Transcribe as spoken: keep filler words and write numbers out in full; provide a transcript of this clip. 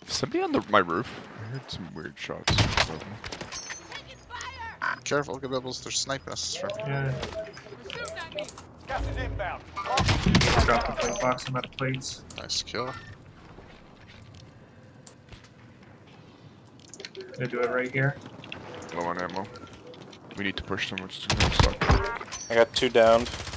Somebody on the, my roof. I heard some weird shots. Careful, good bubbles. They're sniping us from here. Yeah. Gas is inbound. Drop the plate box. I'm out of plates. Nice kill. Gonna do it right here. Low on ammo. We need to push them. We're just gonna stop. I got two downed.